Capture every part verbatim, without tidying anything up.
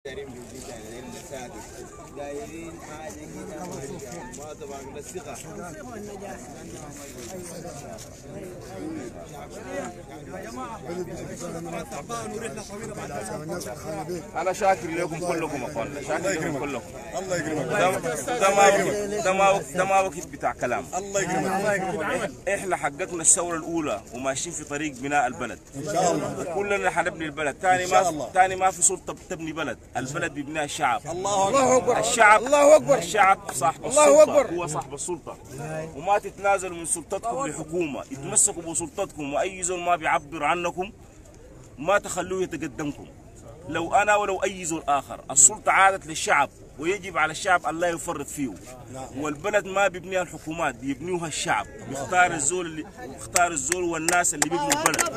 دايرين بالجيش دايرين نساعدك دايرين حاجه كده ما تبغى للثقه انا شاكر لكم كلكم اخواننا، شاكر لكم كلكم. الله يكرمك. ده ما ده ما ده ما وقت بتاع كلام. الله يكرمك. احنا حققنا الثوره الاولى وماشيين في طريق بناء البلد ان شاء الله. كلنا حنبني البلد. ثاني ما ثاني ما في سلطه تبني بلد، البلد بيبنيها الشعب. الله اكبر. الشعب الله اكبر. الشعب صاحب السلطه، هو صاحب السلطه. وما تتنازلوا من سلطتكم لحكومه، اتمسكوا بسلطتكم، واي زول ما بيعبر عنكم ما تخلوه يتقدمكم. لو انا ولو اي زول اخر، السلطه عادت للشعب ويجب على الشعب ان لا يفرط فيه. والبلد ما بيبنيها الحكومات، بيبنيوها الشعب، بيختار الزول اللي بيختار الزول والناس اللي بيبنوا البلد.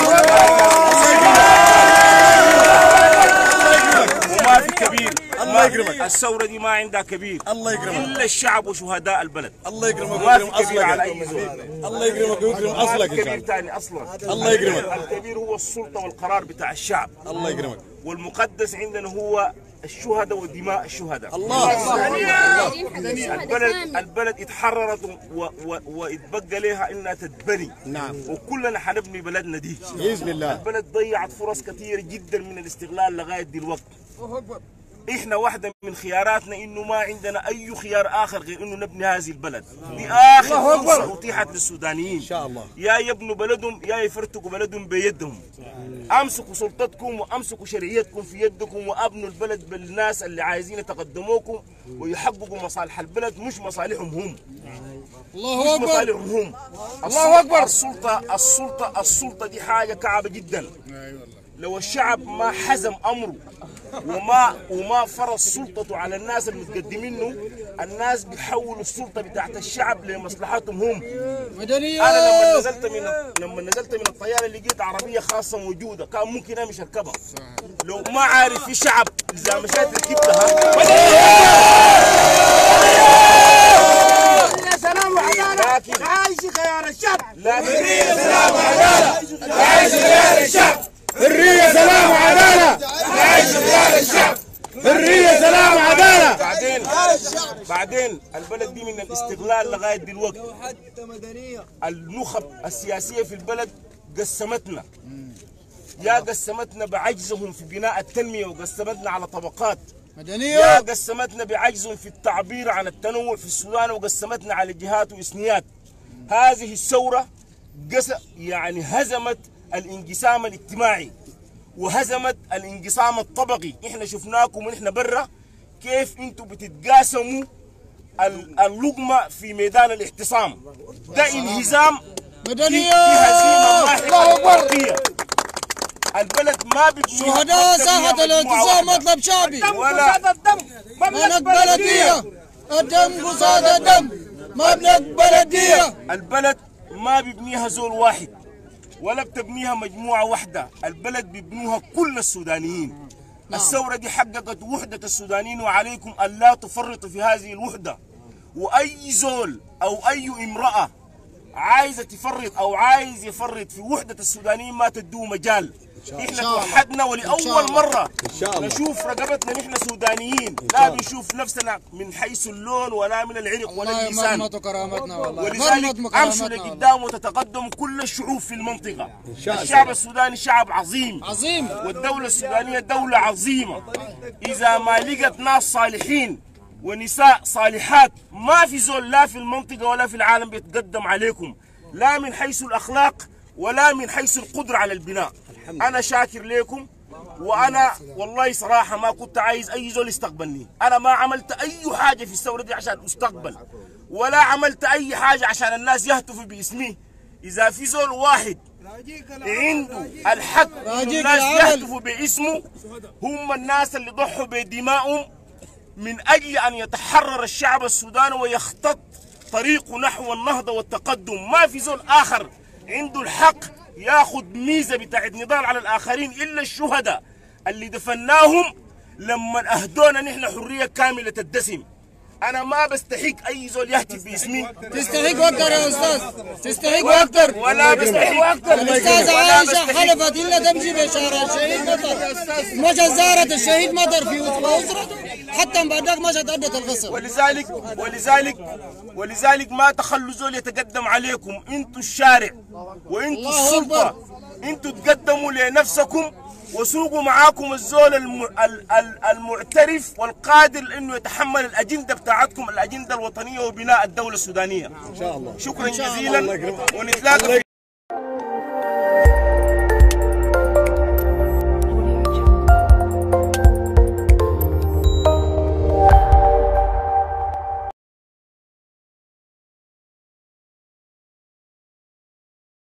وما في كبير. الله يكرمك. الثوره دي ما عندها كبير. الله يكرمك. الا الشعب وشهداء البلد. الله يكرمك ما في ويكرم كبير على اصلك. اي زول. الله يكرمك ويكرم ما اصلك في ان شاء كبير الله. ثاني اصلا. الله يكرمك. الكبير هو السلطه والقرار بتاع الشعب. الله يكرمك. والمقدس عندنا هو الشهداء ودماء الشهداء. الله. البلد البلد اتحررت واتبقى لها انها تتبني. نعم. وكلنا حنبني بلدنا دي باذن الله. البلد ضيعت فرص كثيره جدا من الاستغلال لغايه دلوقتي. احنا واحده من خياراتنا انه ما عندنا اي خيار اخر غير انه نبني هذه البلد. دي اخر فرصه اتيحت للسودانيين. ان شاء الله. يا يبنوا بلدهم يا يفرتقوا بلدهم بيدهم. امسكوا سلطتكم وامسكوا شرعيتكم في يدكم وابنوا البلد بالناس اللي عايزين يتقدموكم ويحققوا مصالح البلد مش مصالحهم هم. الله مش مصالحهم هم. الله اكبر. السلطه السلطه السلطه دي حاجه كعبه جدا. لو الشعب ما حزم امره وما وما فرض سلطته على الناس المتقدمينه، الناس بيحولوا السلطه بتاعت الشعب لمصلحتهم هم. مدنيه. انا لما نزلت من لما نزلت من الطياره لقيت عربيه خاصه موجوده، كان ممكن امشي اركبها. لو ما عارف في شعب اذا مشيت ركبتها. يا سلام وعداله. لكن عايش خيار الشعب. لكن سلام وعداله. عايش خيار الشعب. حريه سلام وعداله. عايش خيار الشعب. حريه سلام وعداله. بعدين بعدين البلد دي من الاستغلال لغايه دلوقتي. النخب السياسيه في البلد قسمتنا، يا قسمتنا بعجزهم في بناء التنميه وقسمتنا على طبقات مدنيه. يا قسمتنا بعجزهم في التعبير عن التنوع في السودان وقسمتنا على جهات وإثنيات. هذه الثوره قس يعني هزمت الانقسام الاجتماعي وهزمت الانقسام الطبقي. احنا شفناكم ونحن برا كيف انتم بتتقاسموا اللقمه في ميدان الاعتصام. ده انهزام مدنيه. في هزيمه ماحقه. البلد ما بتبني شهداء ساحه الاعتصام مطلب شعبي. ولا الدم مملك بلديه. الدم قصاد الدم. مملك بلديه. البلد ما بيبنيها زول واحد ولا بتبنيها مجموعة واحدة، البلد بيبنوها كل السودانيين. نعم. الثورة دي حققت وحدة السودانيين وعليكم أن لا تفرطوا في هذه الوحدة. وأي زول أو أي امرأة عايزة تفرط أو عايز يفرط في وحدة السودانيين ما تدوه مجال. احنا توحدنا ولأول مرة نشوف رقبتنا نحن سودانيين، لا بنشوف نفسنا من حيث اللون ولا من العرق ولا اللسان. ولذلك امشوا لقدام وتتقدم كل الشعوب في المنطقة. الشعب السوداني شعب عظيم عظيم. والدولة السودانية دولة عظيمة. إذا ما لقت ناس صالحين ونساء صالحات ما في زول لا في المنطقة ولا في العالم بيتقدم عليكم، لا من حيث الأخلاق ولا من حيث القدرة على البناء. أنا شاكر لكم. وأنا والله صراحة ما كنت عايز أي زول يستقبلني. أنا ما عملت أي حاجة في الثورة دي عشان أستقبل ولا عملت أي حاجة عشان الناس يهتفوا باسمي. إذا في زول واحد عنده الحق الناس يهتفوا باسمه هم الناس اللي ضحوا بدمائهم من أجل أن يتحرر الشعب السوداني ويخطط طريقه نحو النهضة والتقدم. ما في زول آخر عنده الحق ياخذ ميزه بتاعت نضال على الاخرين الا الشهداء اللي دفناهم لما اهدونا نحن حريه كامله الدسم. انا ما بستحق اي زول يهتف باسمي. تستحق واكثر يا استاذ، تستحق واكثر. ولا بستحق واكثر. الاستاذة عائشة حلفت الا تمشي بشارع الشهيد مطر، مشت زارت الشهيد مطر في اسرته، حتى بعدك مشت ادت القصه. ولذلك ولذلك ولذلك ما تخلوا زول يتقدم عليكم، انتوا الشارع وانتوا السلطه، انتوا تقدموا لنفسكم وسوقوا معاكم الزول الم... المعترف والقادر انه يتحمل الاجنده بتاعتكم، الاجنده الوطنيه وبناء الدوله السودانيه. ان شاء الله. شكرا جزيلا ونتلاقى في